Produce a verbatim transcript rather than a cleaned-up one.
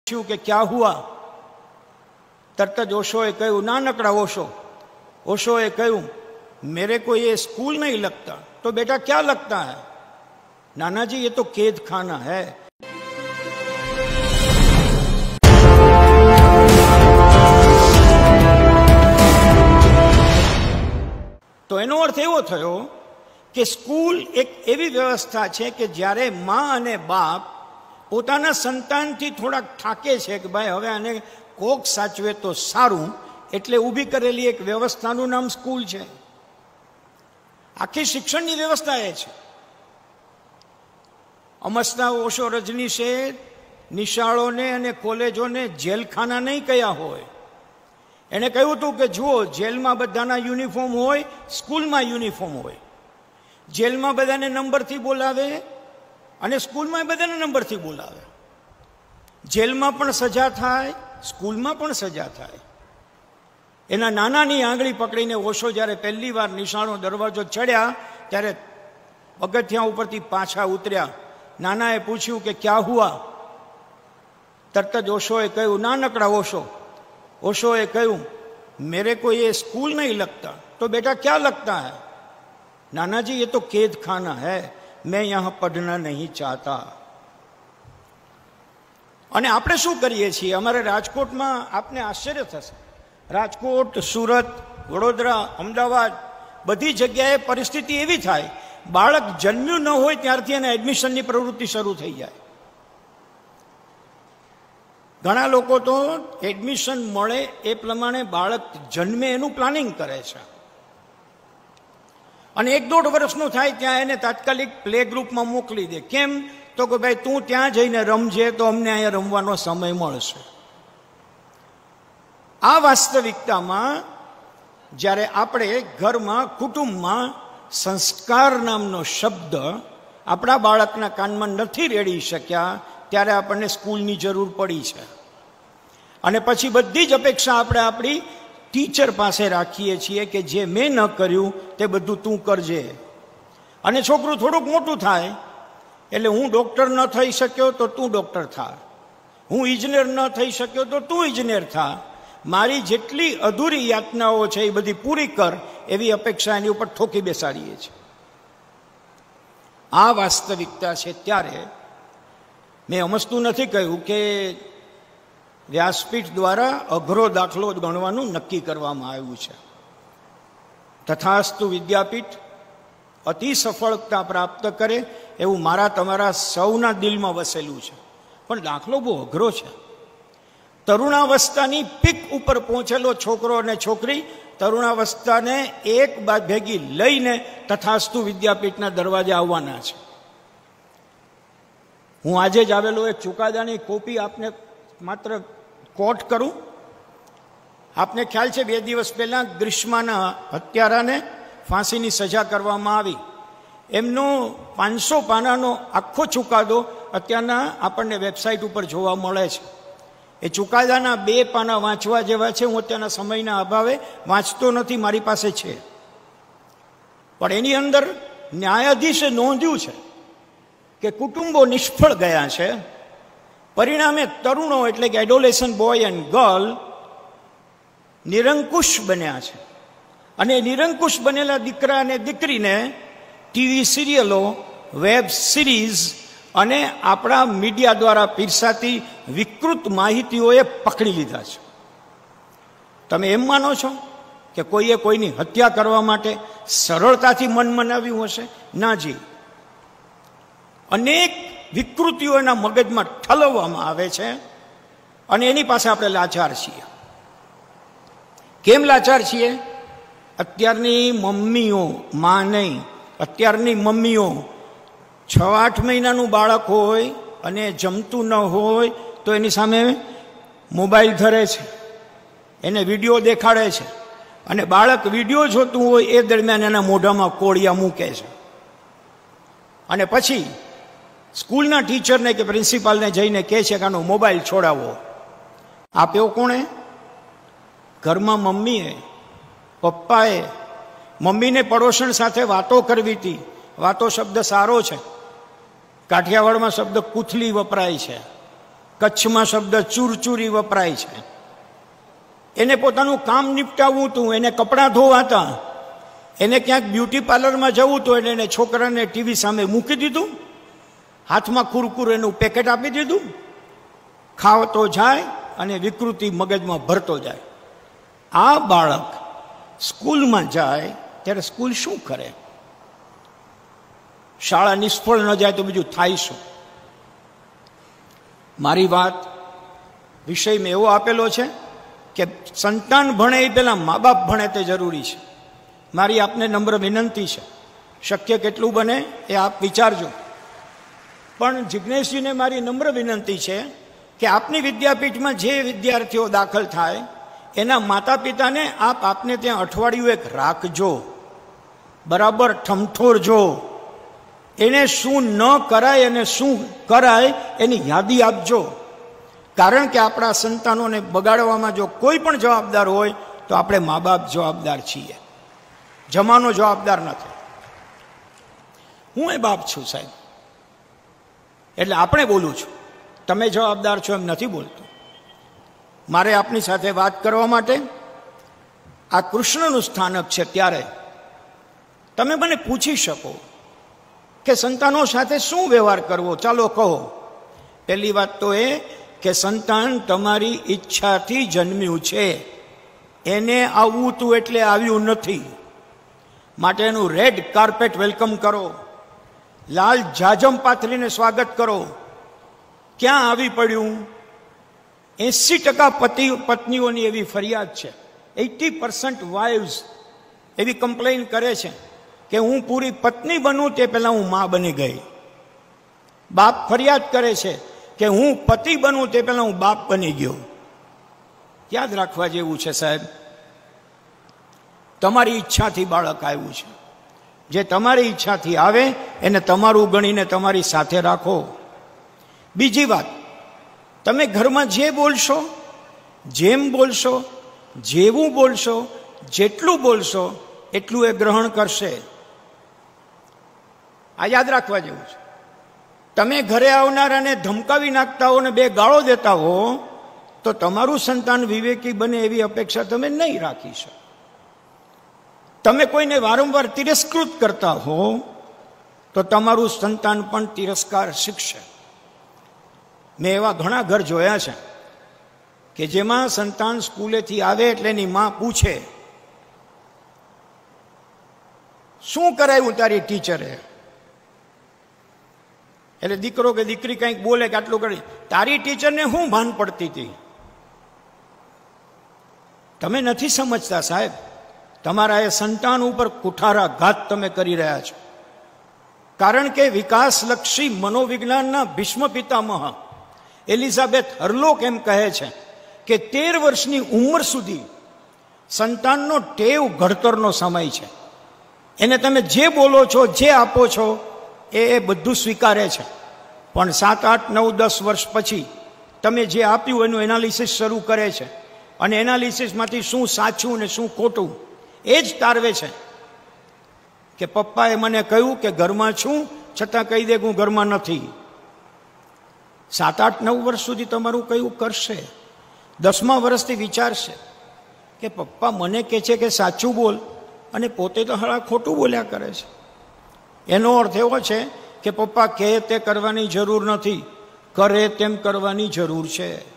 कि क्या हुआ? तरत ज ओशोए कहूं, नानकड़ा ओशो ओशोए कहूं, मेरे को ये स्कूल नहीं लगता। तो बेटा क्या लगता है? नाना जी ये तो कैद खाना है। तो एनो अर्थ एवो थयो कि स्कूल एक एवी व्यवस्था है कि ज्यारे मां अने बाप पोताना संतानथी थोड़ा ठाके छे कि भाई हवे आने कोक साचवे तो सारूं, एटले ऊभी करेली एक व्यवस्थानुं नाम स्कूल छे। आखी शिक्षणनी व्यवस्था ए छे। अमस्ता ओशो रजनीशे निशाळोने अने कॉलेजोने जेलखाना नहीं कह्या होय। एने कह्युं हतुं कि जुओ जेलमां बधाना युनिफॉर्म होय, स्कूलमां युनिफॉर्म होय। जेलमां बधाने नंबरथी बोलावे अने स्कूलमां बधाने नंबरथी बोलावे। जेलमां पण सजा थाय, स्कूलमां पण सजा थाय। एना नानानी आंगળી पकड़ीने ओशो ज्यारे पहली वार निशाळो दरवाजो चढ़्या त्यारे पगथिया उपरथी पाछा उतर्या। नानाए पूछ्યું कि क्या हुआ? तरत ज ओशोए कहूं, नानकड़ा ओशो ओशोए कहूं, मेरे को ये स्कूल नहीं लगता। तो बेटा क्या लगता है? नाना जी ये तो कैद खाना है, मैं यहां पढ़ना नहीं चाहता। अने आपणे शुं करीए छीए? अमारे राजकोटमां आपने आश्चर्य थशे, राजकोट, सूरत, वडोदरा, अमदावाद बधी जग्याए परिस्थिति एवी थाय, बाळक जन्म्યું न होय त्यारथी एने एडमिशननी प्रवृत्ति शरू थई जाय। घणा लोको तो एडमिशन मळे ए प्रमाणे बाळक जन्मे एनुं प्लानिंग करे छे अने एक दौड़ वर्षनो थाय त्यां एने तात्कालिक प्ले ग्रुपमां मोकली दे। केम? तो कि भाई तू त्यां जईने रमजे तो अमने अहींया रमवानो समय मळशे। आ वास्तविकतामां ज्यारे आपणे घरमां कुटुंबमां संस्कार नामनो शब्द आपणा बाळकना कानमा नथी रेड़ी शक्या त्यारे आपणने स्कूलनी जरूर पड़ी छे। अने पछी बधी ज अपेक्षा आपणे आपणी टीचर पासे राखीए छीए कि जे मैं न कर्युं ते बधुं तू करजे। अने छोकरू थोड़ुंक मोटुं थाय एटले हूँ डॉक्टर न थई शक्यो तो तू डॉक्टर था, हूँ इंजीनियर न थई शक्यो तो तू इंजीनियर था। मारी जेटली अधूरी यातनाओ छे ए बधी पूरी कर एवी अपेक्षा एनी उपर ठोकी बेसाडीए छे। आ वास्तविकता छे। त्यारे मैं अमस्तुं नथी कह्युं के व्यासपीठ द्वारा अघरो दाखलो गणवानुं नक्की करवामां आव्युं छे। तथास्तु विद्यापीठ अति सफलता प्राप्त करे एवं मारा तमारा सौना दिलमां वसेलुं छे। पण दाखलो बहु अघरो छे। तरुणावस्थानी पीक उपर पहोंचेलो छोकरो अने छोकरी तरुणावस्थाने एक बाद भेगी लईने तथास्तु विद्यापीठना दरवाजे आववाना छे। हूँ आज ज आवेलो एक चुकादानी कॉपी आपने मात्र कोट करूं। आपने ख्याल छे बे दिवस पहला ग्रीष्माना हत्याराने फांसीनी सजा करवामां आवी। एमनो पांचसो पानानो आखो चुकादो अत्याરના આપણને વેબસાઇટ ઉપર જોવા મળે છે। એ ચુકાદાના બે પાના વાંચવા જેવા છે। હું અત્યારના સમયના અભાવે વાંચતો નથી, મારી પાસે છે। પણ એની અંદર ન્યાયાધીશે નોંધ્યું છે કે કુટુંબો નિષ્ફળ ગયા છે। પરિણામે તરુણો એટલે કે એડોલેસન્ટ બોય એન્ડ ગર્લ નિરંકુશ બન્યા છે। અને નિરંકુશ બનેલા દીકરા અને દીકરીને ટીવી સિરિયલો, વેબ સિરીઝ અને આપણા મીડિયા દ્વારા પીરસાતી વિકૃત માહિતીઓએ પકડી લીધા છે। તમે એમ માનો છો કે કોઈએ કોઈની હત્યા કરવા માટે સરળતાથી મન મનાવ્યું હશે? ના જી, અનેક વિકૃતિઓ એના મગજમાં ઠલવવામાં આવે છે અને એની પાસે આપણે લાચાર છીએ। કેમ લાચાર છીએ? અત્યારની મમ્મીઓ, માં નહીં, અત્યારની મમ્મીઓ છ આઠ મહિનાનું બાળક હોય અને જમતું ન હોય તો એની સામે મોબાઈલ ધરે છે, એને વિડીયો દેખાડે છે અને બાળક વિડીયો જોતું હોય એ દરમિયાન એના મોઢામાં કોળિયા મૂકે છે। અને પછી સ્કૂલના ટીચરને કે પ્રિન્સિપાલને જઈને કહે છે કે આનો મોબાઈલ છોડાવો। આપ્યો કોણે? ઘરમાં મમ્મીએ, પપ્પાએ। મમ્મીને પડોશણ સાથે વાતો કરવી હતી। વાતો શબ્દ સારો છે, કાઠિયાવાડમાં શબ્દ કૂથલી વપરાય છે। કચ્છમાં શબ્દ ચૂરચૂરી વપરાય છે. એને પોતાનું કામ નિપટાવવું હતું, એને કપડાં ધોવાતા, એને ક્યાંક બ્યુટી પાર્લરમાં જવું હતું, એટલે એને છોકરાને ટીવી સામે મૂકી દીધું, હાથમાં કુરકુરેનું પેકેટ આપી દીધું, ખાવતો જાય અને વિકૃતિ મગજમાં ભરતો જાય. આ બાળક સ્કૂલમાં જાય ત્યારે સ્કૂલ શું કરે? શાળા નિષ્ફળ ન જાય તો બીજું થાય શું? મારી વાત વિષય મેં એવો આપેલો છે કે સંતાન ભણે એ પહેલાં મા બાપ ભણે તે જરૂરી છે. મારી આપને નમ્ર વિનંતી છે, શક્ય કેટલું બને એ આપ વિચારજો. પણ જિજ્ઞેશજીને મારી નમ્ર વિનંતી છે કે આપની વિદ્યાપીઠમાં જે વિદ્યાર્થીઓ દાખલ થાય એના માતા પિતાને આપ આપને ત્યાં અઠવાડિયું એક રાખજો, બરાબર ઠમઠોરજો. એને શું ન કરાય અને શું કરાય એની યાદી આપજો. કારણ કે આપણા સંતાનોને બગાડવામાં જો કોઈ પણ જવાબદાર હોય તો આપણે મા બાપ જવાબદાર છીએ, જમાનો જવાબદાર નથી. હું એ બાપ છું સાહેબ, એટલે આપણે બોલું છું, તમે જવાબદાર છો એમ નથી બોલતો. મારે આપની સાથે વાત કરવા માટે આ કૃષ્ણનું સ્થાનક છે. ત્યારે તમે મને પૂછી શકો કે સંતાનો સાથે શું વ્યવહાર કરવો, ચાલો કહો. પહેલી વાત તો એ કે સંતાન તમારી ઈચ્છાથી જન્મ્યું છે, એને આવવું તું એટલે આવ્યું નથી. માટે એનું રેડ કાર્પેટ વેલકમ કરો, લાલ જાજમ પાથરીને સ્વાગત કરો. ક્યાં આવી પડ્યું? એસી ટકા પતિ પત્નીઓની એવી ફરિયાદ છે, એટી પર્સન્ટ વાઇવ્સ એવી કમ્પ્લેન કરે છે કે હું પૂરી પત્ની બનું તે પહેલા હું મા બની ગઈ. બાપ ફરિયાદ કરે છે કે હું પતિ બનું તે પહેલા હું બાપ બની ગયો. યાદ રાખવા જેવું છે સાહેબ, તમારી ઈચ્છાથી બાળક આવ્યું છે. જે તમારી ઈચ્છાથી આવે એને તમારું ગણીને તમારી સાથે રાખો. બીજી વાત, તમે ઘરમાં જે બોલશો, જેમ બોલશો, જેવું બોલશો, જેટલું બોલશો એટલું એ ગ્રહણ કરશે. આ યાદ રાખવા જેવું છે. તમે ઘરે આવનારાને ધમકાવી નાખતા હો ને બે ગાળો દેતા હો તો તમારું સંતાન વિવેકી બને એવી અપેક્ષા તમે નહીં રાખી શકો. તમે કોઈને વારંવાર તિરસ્કૃત કરતા હો તો તમારું સંતાન પણ તિરસ્કાર શીખશે. મેં એવા ઘણા ઘર જોયા છે કે જેમાં સંતાન સ્કૂલેથી આવે એટલે એની માં પૂછે, શું કરાયું તારી ટીચરે? એટલે દીકરો કે દીકરી કંઈક બોલે કે આટલું કરી, તારી ટીચરને શું ભાન પડતી હતી? તમે નથી સમજતા સાહેબ, તમારા એ સંતાન ઉપર કુઠારાઘાત તમે કરી રહ્યા છો. કારણ કે વિકાસલક્ષી મનોવિજ્ઞાનના ભીષ્મ પિતામહ એલિઝાબેથ હર્લોક એમ કહે છે કે તેર વર્ષની ઉંમર સુધી સંતાનનો ટેવ ઘડતરનો સમય છે. એને તમે જે બોલો છો, જે આપો છો એ એ બધું સ્વીકારે છે. પણ સાત આઠ નવ દસ વર્ષ પછી તમે જે આપ્યું એનું એનાલિસિસ શરૂ કરે છે અને એનાલિસિસમાંથી શું સાચું ને શું ખોટું એ જ તારવે છે. કે પપ્પાએ મને કહ્યું કે ઘરમાં છું, છતાં કહી દે હું ઘરમાં નથી. સાત આઠ નવ વર્ષ સુધી તમારું કયું કરશે. દસમા વર્ષથી વિચારશે કે પપ્પા મને કહે છે કે સાચું બોલ અને પોતે તો હળા ખોટું બોલ્યા કરે છે. એનો અર્થ એવો છે કે પપ્પા કહે તે કરવાની જરૂર નથી, કરે તેમ કરવાની જરૂર છે.